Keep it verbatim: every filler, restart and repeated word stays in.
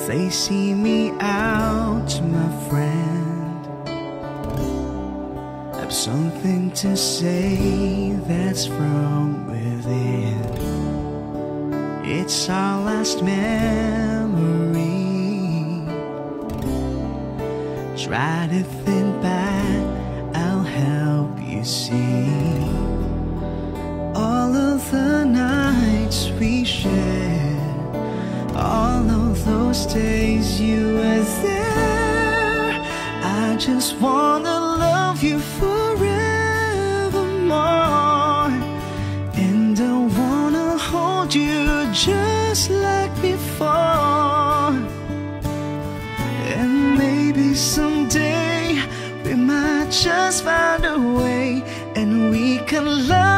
they see me out, my friend, have something to say that's from within. It's our last memory. Try to think back, I'll help you see all of the nights we shared, all of those days you were there. I just wanna love you forevermore, and I wanna hold you just like before. And maybe someday we might just find a way, and we can love